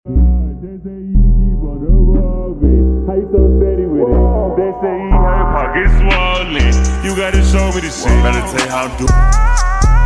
They say you keep on evolving. How you so steady with it? They say you have your pockets swollen. You gotta show me the shit. Better tell you how to do.